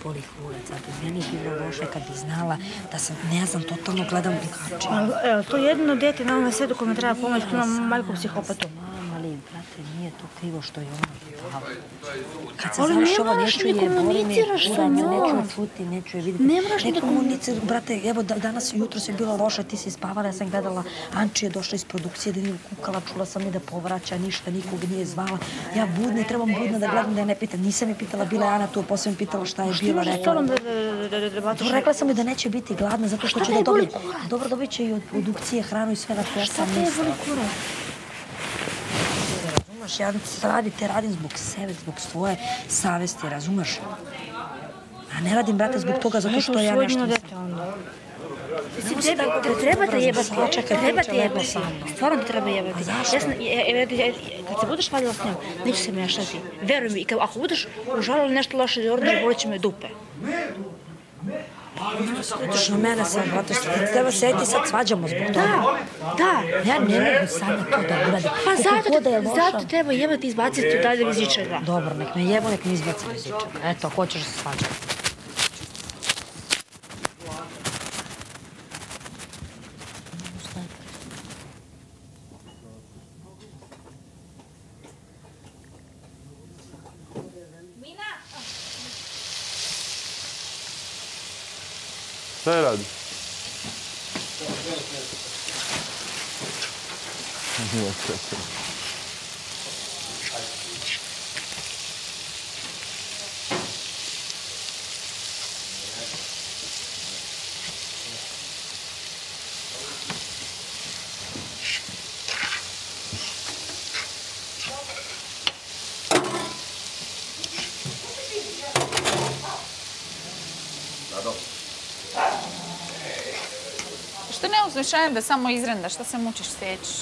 boli kurac, a bi meni bilo loše kad bi znala da sam, ne znam, totalno gledam drugačije. To je jedno dete na ovom svetu kome treba pomoć, ko ima majku psihopatu. Ali, brate, nije to krivo što je ona pravo. Kad se završava, neću je, boli me kurac, neću je čuti, neću je vidjeti. Ne komuniciraš, brate, evo danas, jutro se bilo loše, ti si spavala, ja sam gledala, Anči je došla iz produkcije, da nije kukala, čula sam je da povraća, ništa, nikog nije zvala. Ja budna, trebam budna da gledam, da je ne pitam. Nisam je pitala, bila je Ana tu, posle mi pitala šta je bila, rekla sam mi da neće biti gladna, zato što će da dobije. Dobro, dobit će i od produkcije hranu i sve na koje sam mislila. Ja radim zbog sebe, zbog svoje savesti, razumeš? A ne radim, brate, zbog toga zato što ja nešto mislim. Treba te jebati, treba te jebati. Stvarno te treba jebati. Kad se budeš vadila s njom, neću se mešati. Veruj mi, ako budeš užalila nešto loše da uradiš, bolit će me dupe. Slučiš na mene sad, brate, što ti treba sediti sad svađamo zbog toga. Da. Ja ne mogu sada to da uradim. Pa zato treba jebati i izbaciti dalje iz ičega. Dobro, nek me jebu, nek me izbaci iz ičega. Eto, hoćeš da se svađamo. Šta je radi? Što ne uzmeš da samo izrenda, šta se mučiš steći?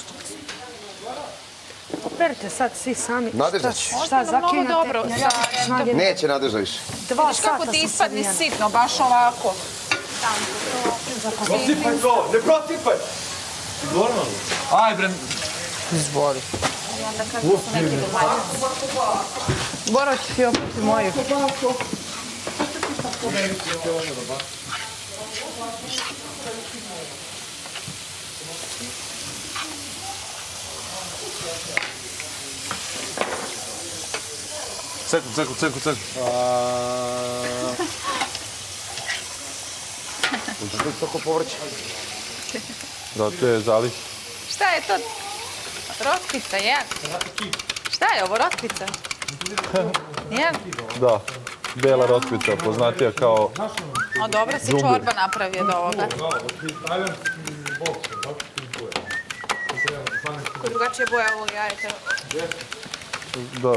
Operite sad svi sami. Nadežda će. Šta zakinate? Neće Nadežda više. Vidiš kako ti ispadne sitno, baš ovako. Prosipaj to, ne prosipaj! Normalno. Aj bre. Izvoli. I onda kako su neki domaljnici. Bora ću ti opiti moju. Ceku. Hoćeš li toliko povrće? Da, to je zalih. Šta je to? Rotkvica, jedan. Šta je ovo, rotkvica? Jedan? Da, bela rotkvica, poznatija kao... O, dobro si čorba napravio od ovoga. Ko drugačije boja ovog jajeta. Da,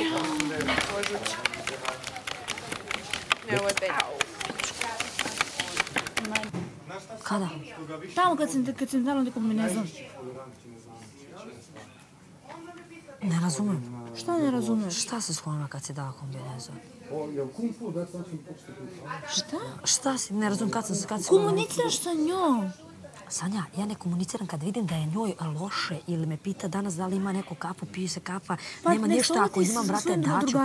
Ne, ovo je bedno. Kada? Tamo kad sam dala nekom mi ne znam. Ne razumem. Šta ne razumeš? Šta se sklonila kad si dala kombinezon? Šta? Šta si, ne razumem kad si... Komuniciraš sa njom. Sanja, ja ne komuniciram kad vidim da je njoj loše ili me pita danas da li ima neku kafu, pije se kafa, nema ništa, ako imam, brate, daću.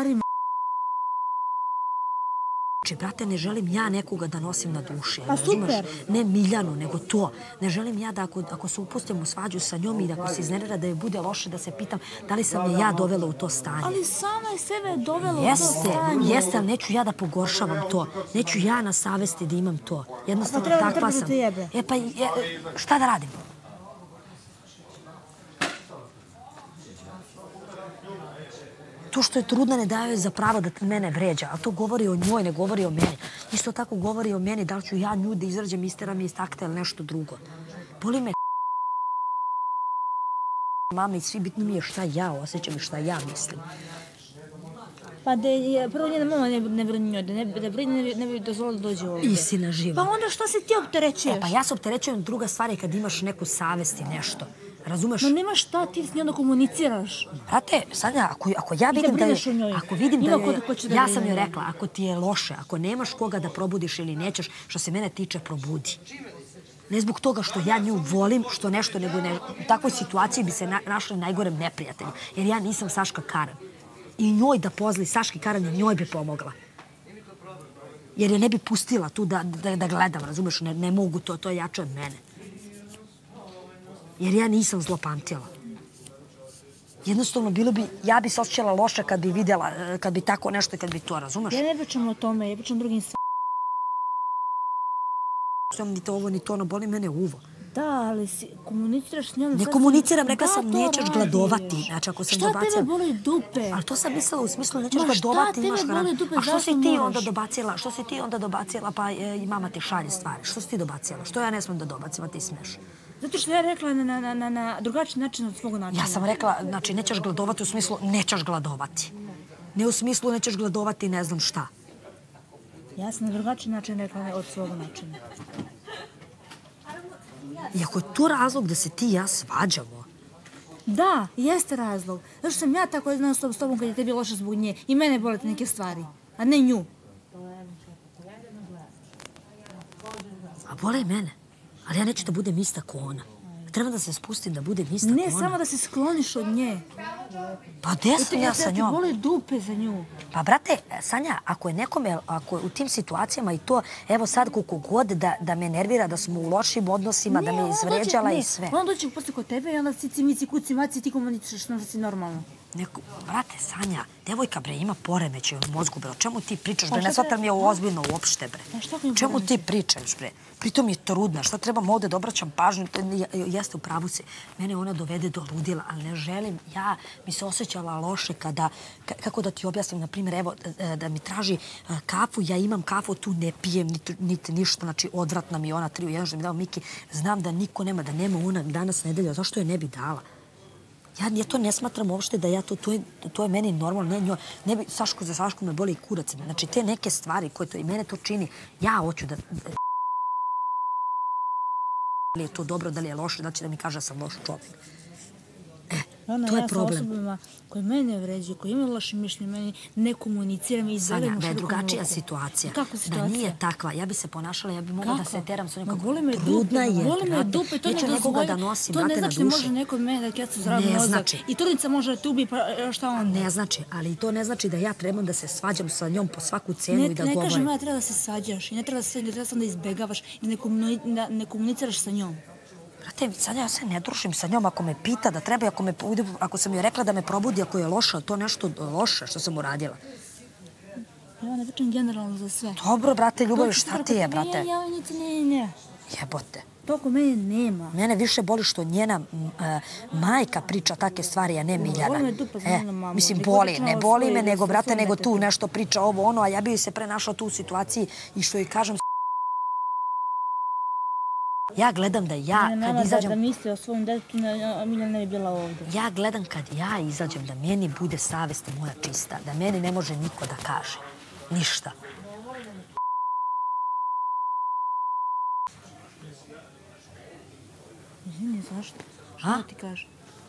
Znači, brate, ne želim ja nekoga da nosim na duši. Pa super. Ne Miljanu, nego to. Ne želim ja da ako se upustim u svađu sa njom i da ako se iznervira da je bude loše, da se pitam da li sam je ja dovela u to stanje. Ali sama je sebe dovela u to stanje. Jeste, ali neću ja da pogoršavam to. Neću ja na savesti da imam to. Jednostavno, takva sam. E pa, šta da radim? To što je trudna ne daje za pravo da mene vređa, ali to govori o njoj, ne govori o meni. Isto tako govori o meni da li ću ja nju da izrađem, isteram iz takta ili nešto drugo. Boli me mama i svi, bitno mi je šta ja osjećam i šta ja mislim. Pa da je prvo njena mama ne brani njoj, ne bi dozvolila da dođe ovdje. Istina živa. Pa onda što se ti opterećuješ? Pa ja se opterećujem, druga stvar je kad imaš neku savest i nešto. Razumeš? No nema šta, ti s njom da komuniciraš. Brate, Sanja, ako ja vidim da je... Ako vidim da je... Ja sam joj rekla, ako ti je loše, ako nemaš koga da probudiš ili nećeš, što se mene tiče, probudi. Ne zbog toga što ja nju volim, što nešto, nego u takvoj situaciji bi se našli najgorem neprijatelju. Jer ja nisam Saška Karan. I njoj da pozli Saški Karan, njoj bi pomogla. Jer je ne bi pustila tu da gledam, razumeš? Ne mogu to, to je jače od mene. Jer ja nisam zlopamtila. Jednostavno, ja bi se osjećala loše kad bi vidjela, kad bi tako nešto i kad bi to, razumeš? Ja ne pričam o tome, ja pričam drugim stvarima. Ni to ovo, ni to, ono, boli mene uvo. Da, ali komuniciraš s njom... Ne komuniciram, rekla sam, nećeš gladovati. Znači, ako sam dobacila... Šta tebe boli dupe? Ali to sam mislila u smislu, nećeš gladovati, imaš hranu. A što si ti onda dobacila? Što si ti onda dobacila, pa i mama ti šalje stvari? Što si ti dobacila? Što ja ne smijem da dobacim, a ti smeš? Zato što ja rekla na drugačiji način od svog načina. Ja sam rekla, znači, nećeš gladovati u smislu, nećeš gladovati. Ne u smislu, nećeš gladovati, ne znam šta. Ja sam na drugačiji način rekla od svog načina. I ako je to razlog da se ti i ja svađamo... Da, jeste razlog. Zato što sam ja tako jedan s tobom kad je tebi loše zbog nje. I mene bolete neke stvari, a ne nju. A bole i mene. Ali ja neću da budem ista ko ona. Treba da se spustim da budem ista ko ona. Ne, samo da se skloniš od nje. Pa gdje sam ja sa njom? Ti boli dupe za nju. Pa, brate, Sanja, ako je u tim situacijama i to, evo sad koliko god da me nervira, da smo u lošim odnosima, da me izvređala i sve. Ona dođe posle kod tebe i onda cici, mici, kuci, maci, ti komuniciraš da si normalno. Brate, Sanja, devojka, bre, ima poremećaj u mozgu, bre. O čemu ti pričaš, bre? Ne shvatam je ozbiljno uopšte, bre. O čemu ti pričaš, bre? Pritom je trudna. Šta trebam ovdje da obraćam pažnju? Jeste, u pravu si. Mene ona dovede do ludila, ali ne želim. Ja mi se osjećala loše kada, kako da ti objasnim, na primjer, evo, da mi traži kafu, ja imam kafu, tu ne pijem, niti ništa, znači odvratna mi je ona 3 u 1, što mi dao Miki. Znam da niko nema, da nema ona danas nedelja. Zašto je ne bi dala? Ja to ne smatram uopšte da ja to je meni normalno. Ne bi, za Sašku me boli kurac. Znači, te neke stvari koje to i mene to čini, ja hoću da... Da li je to dobro, da li je loše, znači da mi kaže da sam loš čovjek. To je problem. Ja sa osobama koje mene vređe, koje imaju loše mišljenje, meni ne komuniciram i izvedem Sanja, da je drugačija situacija. Kako situacija? Da nije takva. Ja bi se ponašala, ja bi mogla da se teram sa nekog... Boli me dupe, to ne dozvoljam. To ne znači da može neko od mene da keca zdrav mozak. I trudnica može da te ubije, pa šta onda? Ne znači, ali to ne znači da ja trebam da se svađam sa njom po svaku cenu i da govorim. Ne kažem ja treba da se svađaš i ne treba da se onda izbegavaš i ne komuniciraš sa njom. Brate, Sanja, ja se ne družim sa njom ako me pita da treba, ako sam joj rekla da me probudi, ako je loša, to nešto loše što sam uradila. Ja ne pričam generalno za sve. Dobro, brate, ljubavi, šta ti je, brate? Ne. Jebote. Toliko mene nema. Mene više boli što njena majka priča takve stvari, a ne Miljana. Boli me dupa za njena mama. Mislim, boli. Ne boli me, nego, brate, nego tu nešto priča ovo, ono, a ja bi joj se prenašla tu u situaciji i što joj kažem... Ja gledam da ja kad izađem... Da misli o svojom detetu, Miljana ne bi bila ovdje. Ja gledam kad ja izađem da meni bude savest moja čista, da meni ne može niko da kaže. Ništa. Izvini, zašto? Šta ti kaže?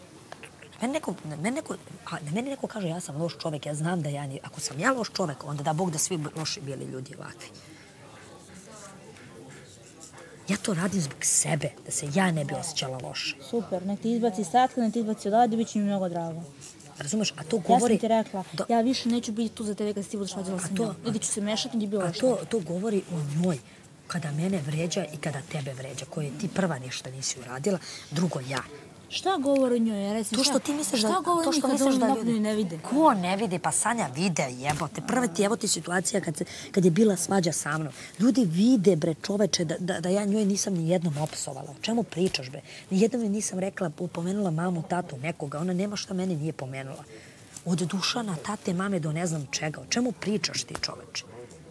Meni neko kaže ja sam loš čovjek, ja znam da ako sam ja loš čovjek, onda da Bog da svi loši bili ljudi ovakvi. Ja to radim zbog sebe, da se ja ne bi osjećala loše. Super, nek ti izbaci Satka, nek ti izbaci odavde, bit će mi mnogo drago. Razumeš, a to govori... Ja sam ti rekla, ja više neću biti tu za tebe kad si ti budeš vađala sa njom. Ili ću se mešati, gdje bilo što. A to govori o njoj, kada mene vređa i kada tebe vređa, koje ti prva ništa nisi uradila, drugo ja. Šta govori o njoj? Reci, to što ti misliš da... Šta govori o njoj kad oni ne vide? Ko ne vidi? Pa Sanja vide, jebote. Prva ti evo ti situacija kad je bila svađa sa mnom. Ljudi vide, bre, čoveče, da ja njoj nisam ni jednom opsovala. O čemu pričaš, bre? Nijednom je nisam rekla, pomenula mamu, tatu, nekoga. Ona nema šta meni nije pomenula. Od Dušana, tate, mame do ne znam čega. O čemu pričaš ti, čoveče?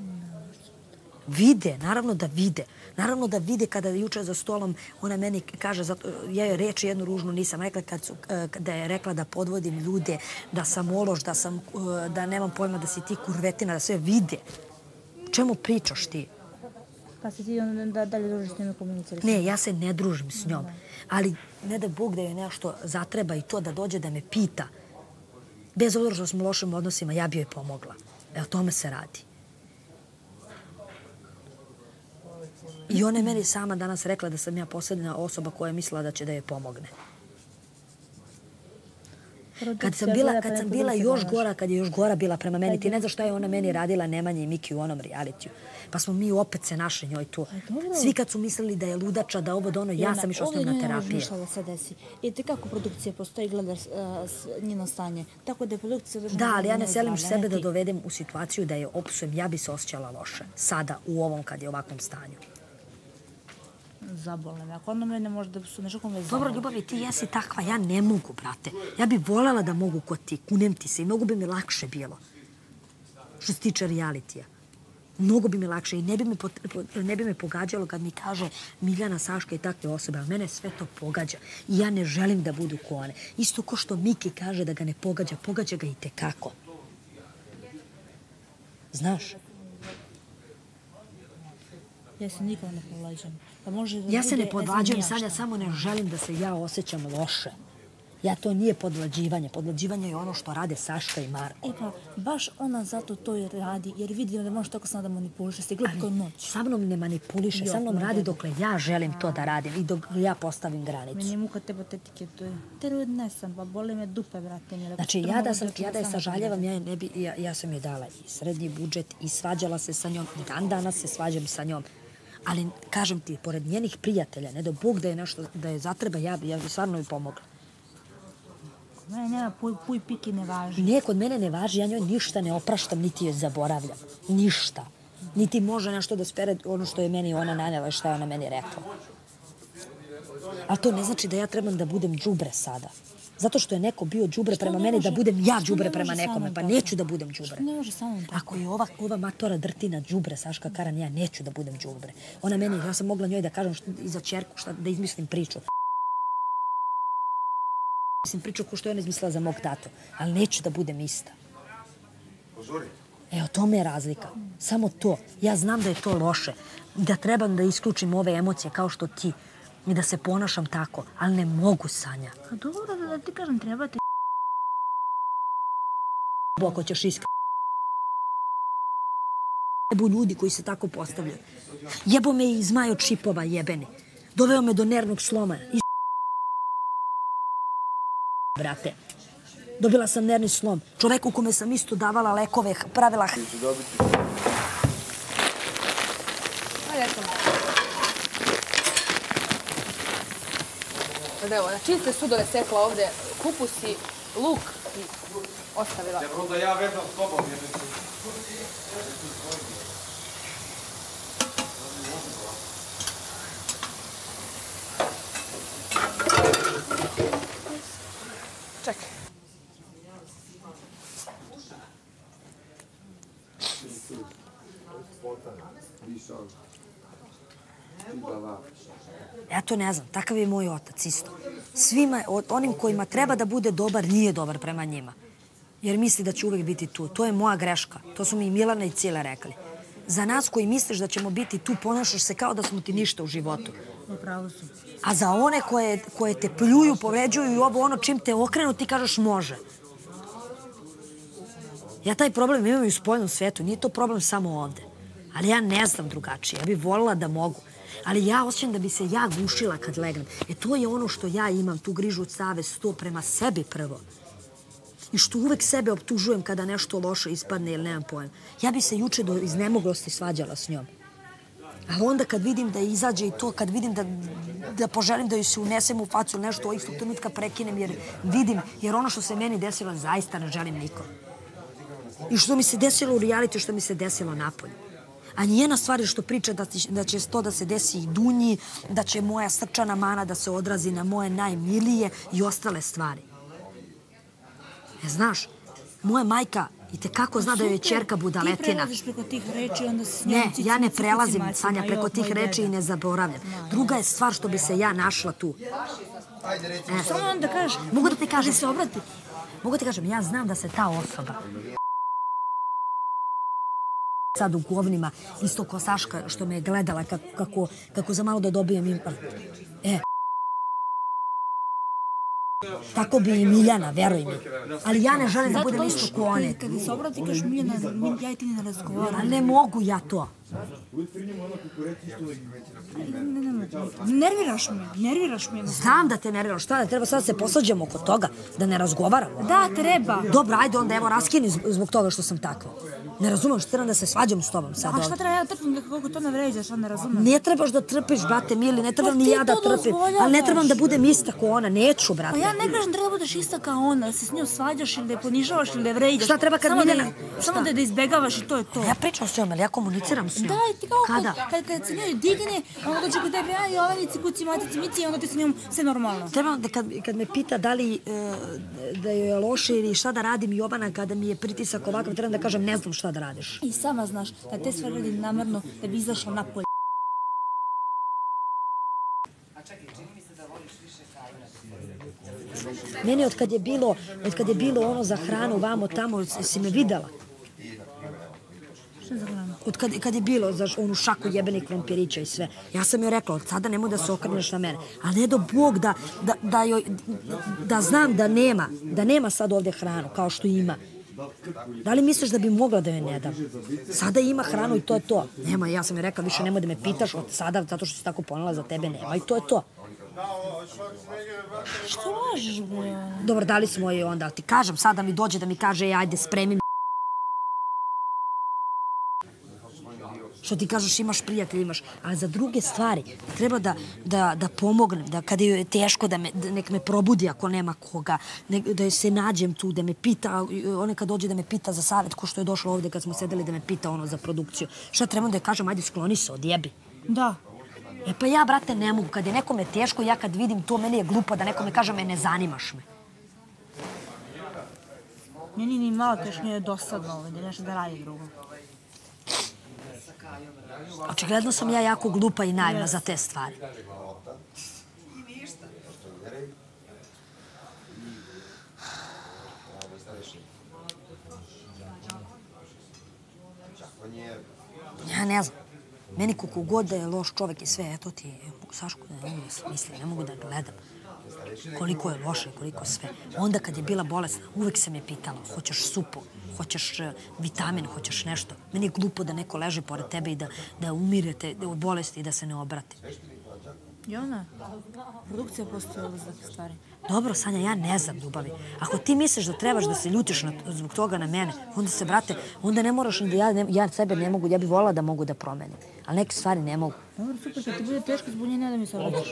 Vide, naravno da vide. Naravno da vide kada juče za stolom ona meni kaže, ja joj reči jednu ružnu nisam rekla da je rekla da podvodim ljude, da sam ološ, da nemam pojma da si ti kurvetina, da sve vide. Čemu pričaš ti? Pa se ti onda dalje družiš s njom i komuniciraš? Ne, ja se ne družim s njom. Ali ne da Bog da joj nešto zatreba i to da dođe da me pita. Bez obzira što smo u lošim odnosima, ja bi joj pomogla. O tome se radi. I ona je meni sama danas rekla da sam ja posljedna osoba koja je mislila da će da joj pomogne. Kad sam bila još gora, kad je još gora bila prema meni, ti ne znaš šta je ona meni radila Nemanja i Miki u onom realitiju. Pa smo mi opet se našli njoj tu. Svi kad su mislili da je ludača, da ovo dono, ja sam išla s njom na terapije. Da se desi. I te kako produkcija postoji, gledaš njeno stanje. Tako da je produkcija... Da, ali ja ne selim sebe da dovedem u situaciju da je opsujem. Ja bi se osjećala loše. Sada, u ovom, kad je u ovakvom stanju. Zabole me. Ako ono mene može da su nešto kome zabole. Dobro, Ljubavi, ti jesi takva. Ja ne mogu, brate. Ja bi voljela da mogu kod ti. Kunem ti se i mnogo bi mi lakše bilo. Što se tiče realitija. Mnogo bi mi lakše i ne bi me pogađalo kad mi kaže Miljana, Saška i takve osobe, ali mene sve to pogađa i ja ne želim da budu ko one. Isto ko što Miki kaže da ga ne pogađa, pogađa ga i tekako. Znaš? Ja se nikada ne podlađam. Ja se ne podlađujem, Sanja, samo ne želim da se ja osjećam loše. Ja to nije podlađivanje. Podlađivanje je ono što rade Saška i Marko. E pa, baš ona zato to i radi, jer vidi da može tako sad da manipuliše. Se gleda kao noć. Sa mnom ne manipuliše, sa mnom radi dokle ja želim to da radim i dok ja postavim granicu. Meni je muka te patetike, to je. Terudne sam, pa boli me dupe, brate. Znači, ja da je sažaljavam, ja sam joj dala i srednji budžet i svađala se sa njom, i dan danas se svađam sa njom. Ali, kažem ti, pored njenih prijatelja, ne do Bog da je nešto, da je zatreba, ja bi stvarno joj pomogla. Mene nema puj piki ne važi. Ne, kod mene ne važi, ja njoj ništa ne opraštam, niti joj zaboravljam. Ništa. Niti može nešto da spere ono što je meni ona nanela i šta je ona meni rekla. Ali to ne znači da ja trebam da budem đubre sada. Zato što je neko bio đubre prema meni, da budem ja đubre prema nekome, pa neću da budem đubre. Ne može samo tako. Ako je ova matora drtina đubre, Saška Karan, ja neću da budem đubre. Ona meni, ja sam mogla njoj da kažem i za ćerku, da izmislim priču. Mislim priču ko što je ona izmislila za mog tatu, ali neću da budem ista. Evo, to me je razlika. Samo to. Ja znam da je to loše, da trebam da isključim ove emocije kao što ti i da se ponašam tako, ali ne mogu, Sanja. A dobro, da ti kažem, treba ti... Ako ćeš iskreno. Jebu ljudi koji se tako postavljaju. Jebo me i zmaj od šipova jebeni. Doveo me do nervnog sloma. Brate. Dobila sam nervni slom. Čoveku kome sam isto davala lekove, pravila... Evo, na čiste sudove sekla ovde kupusi, luk i ostavila. Dobro, da ja vezam s tobom. Čekaj. Ja to ne znam, takav je moj otac isto. Svima, onim kojima treba da bude dobar, nije dobar prema njima. Jer misli da će uvek biti tu. To je moja greška. To su mi i Milana i Cile rekli. Za nas koji misliš da ćemo biti tu, ponašaš se kao da smo ti ništa u životu. Upravo su. A za one koje te pljuju, povređuju i ovo ono čim te okrenu, ti kažeš može. Ja taj problem imam i u spoljnom svetu. Nije to problem samo ovde. Ali ja ne znam drugačije. Ja bih voljela da mogu. Ali ja osjećam da bi se ja gušila kad legnem. To je ono što ja imam, tu grižu od savest, to prema sebi prvo. I što uvek sebe optužujem kada nešto loše ispadne ili nemam pojem. Ja bi se juče do iznemoglosti svađala s njom. Ali onda kad vidim da izađe i to, kad vidim da poželim da joj se unesem u facu ili nešto, istog trenutka prekinem jer vidim, jer ono što se meni desilo zaista ne želim nikom. I što mi se desilo u realitiju, što mi se desilo napolju. A njena stvar je što priča da će to da se desi i Dunji, da će moja srčana mana da se odrazi na moje najmilije i ostale stvari. Znaš, moja majka itekako zna da joj je ćerka budaletina. Ti prelaziš preko tih reči, onda s njom... Ne, ja ne prelazim, Sanja, preko tih reči i ne zaboravljam. Druga je stvar što bi se ja našla tu. Samo onda kažeš... Mogu da ti kažem... se obrati. Mogu da ti kažem, ja znam da se ta osoba... sad u govnima, isto ko Saška što me je gledala kako za malo da dobijem infarkt. Tako bi i Miljana, veruj mi. Ali ja ne želim da budem isto ko one. Kada se obrati, kažeš Miljana, ja i ti ne razgovaram. Ne mogu ja to. Nerviraš me. Znam da te nerviraš, šta da treba sad se posvađamo oko toga, da ne razgovaramo. Da, treba. Dobro, ajde onda, evo, raskini zbog toga što sam takva. Ne razumem što trebam da se svađam s tobom sad ovdje. A šta treba ja trpim kako to ne vređaš, šta ne razumem? Ne trebaš da trpiš, brate, mili, ne trebam ni ja da trpim, ali ne trebam da budem ista kao ona, neću, brate. Pa ja ne kažem da treba da budeš ista kao ona, da se s njom svađaš ili da je ponižavaš ili da je vređaš. Šta treba kad Miljana... Samo da je izbegavaš i to je to. Ja pričam s njom, ali ja komuniciram s njom. Da, i ti kao Kada? kad se njoj digne, onda dođe kod tebe, aj, Jovanici, kuci, matici, mici, i onda ti s njom sve normalno. Trebam da kad me pita da li da joj je loše ili šta da radim Jovana kada mi je pritisak ovakav, trebam da kažem ne znam šta da radiš. I sama znaš da te sve radi namjerno da bi izašla napolje. Meni od kad je bilo ono za hranu vamo tamo, si me videla? Šta za hranu? Od kad je bilo za onu šaku jebenih krompirića i sve. Ja sam joj rekla, od sada nemoj da se okreneš na mene. Ali ne do Bog da znam da nema sad ovdje hranu kao što ima. Da li misliš da bi mogla da joj ne dam? Sada ima hranu i to je to. Nema, ja sam joj rekla, više nemoj da me pitaš od sada, zato što si tako ponela za tebe, nema i to je to. Što lažeš, bre? Dobro, dali smo joj onda, ti kažem sad da mi dođe da mi kaže, ajde, spremi. Što ti kažeš, imaš prijatelj, imaš. Ali za druge stvari treba da pomognem, da kada joj je teško, nek me probudi ako nema koga, da joj se nađem tu, da me pita, ona kad dođe da me pita za savjet, ko što je došla ovdje kad smo sedeli da me pita ono za produkciju. Šta trebam da joj kažem, ajde, skloni se, odjebi. Da. E pa ja, brate, ne mogu. Kad je nekome teško, ja kad vidim to, meni je glupo da nekome kaže, ne zanimaš me. Meni ni malo teško, je dosadno ovo, da nešto da radi drugo. Očigledno sam ja jako glupa i naivna za te stvari. Ja ne znam. Meni koliko god da je loš čovjek i sve, eto ti, Saško, ne mogu da se mislim, ne mogu da gledam koliko je loše, koliko sve. Onda kad je bila bolesna, uvek se me pitala, hoćeš supu, hoćeš vitamin, hoćeš nešto. Meni je glupo da neko leže pored tebe i da umirete od bolesti i da se ne obrati. Jona, produkcija postoje ovo za stvari. Dobro, Sanja, ja ne znam, ljubavi. Ako ti misliš da trebaš da se ljutiš zbog toga na mene, onda se, brate, onda ne moraš ni da ja sebe ne mogu, ja bih volila da mogu da promenim. Ali neke stvari ne mogu. Dobro, super, kad ti bude teško zbunjenja da mi se obraćaš.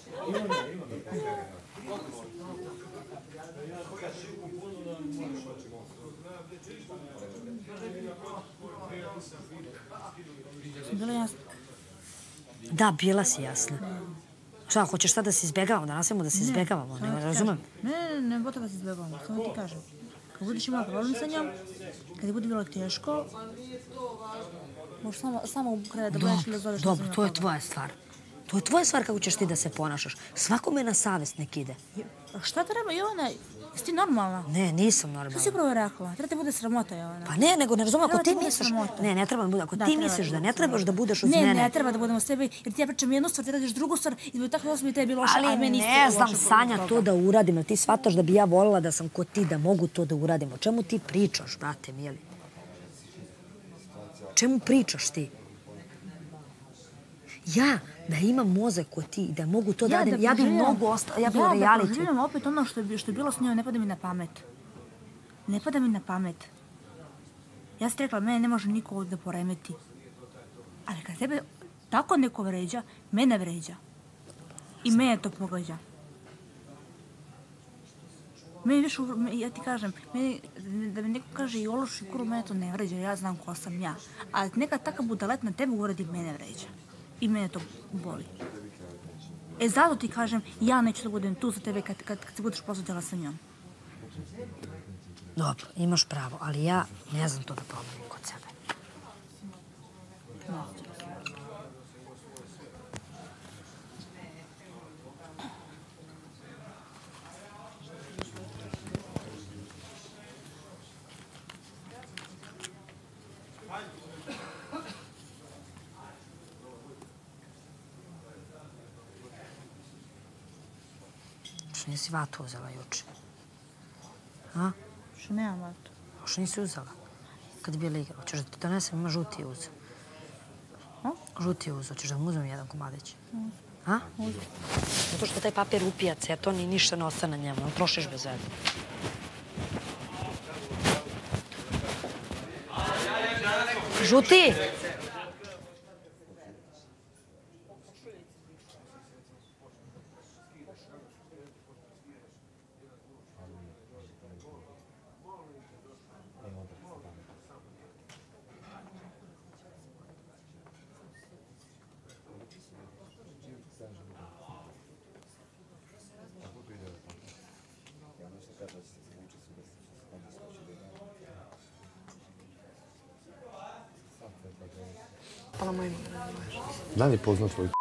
Sam bila jasna? Da, bila si jasna. Šta, hoćeš sad da se izbjegavamo, da nastavimo da se izbjegavamo, ne razumem? Ne potreba da se izbjegavamo, samo ti kažem. Kad budeš imala problem sa njom, kad ti bude bilo teško, možeš samo kraj da budeš ili zoveš. Dobro, to je tvoja stvar. To je tvoja stvar kako ćeš ti da se ponašaš. Svakome na savest nek ide. Šta treba, Jovana? Jesi ti normalna? Ne, nisam normalna. Što si upravo rekla? Treba ti bude sramota, Jovana. Pa ne, nego ne razumem, ako ti misliš... Ne, ne treba da bude. Ako ti misliš da ne trebaš da budeš uz mene... Ne treba da budemo s tebi, jer ti ja pričam jednu stvar, ti radiš drugu stvar i zbog tako da sam i tebi loša, a meni isto loša. Ali ne znam, Sanja, to da uradim, jer ti shvataš da bi ja voljela da sam kod ti, da mogu to da uradim. O čemu ti pričaš, brate, mili? O čemu pričaš ti? Ja, da imam mozak kod ti, da mogu to da radim, ja bi mnogo ostala, ja bi reality. Ja da proživljam opet ono što je bilo s njom, ne pada mi na pamet. Ne pada mi na pamet. Ja sam rekla, mene ne može niko ovdje da poremeti. Ali kad tebe tako neko vređa, mene vređa. I mene to pogađa. Meni više, ja ti kažem, da mi neko kaže i ološ i kuru, mene to ne vređa, ja znam ko sam ja. Ali neka taka budaletna tebe uradi, mene vređa. I mene to boli. E zato ti kažem, ja neću da budem tu za tebe kad se budeš posveđala sa njom. Dobro, imaš pravo, ali ja ne znam to da promenim kod sebe. Što nisi vatu uzela juče? A? Što nemam vatu. Što nisi uzela? Kad je bila igra, hoćeš da ti donesem, ima žuti uz. Žuti uz, hoćeš da mu uzmem jedan komadić? A? Zato što taj papir upija ceton i ništa ne ostane na njemu. Trošiš bez veze. Žuti! Da li je poznao tvoj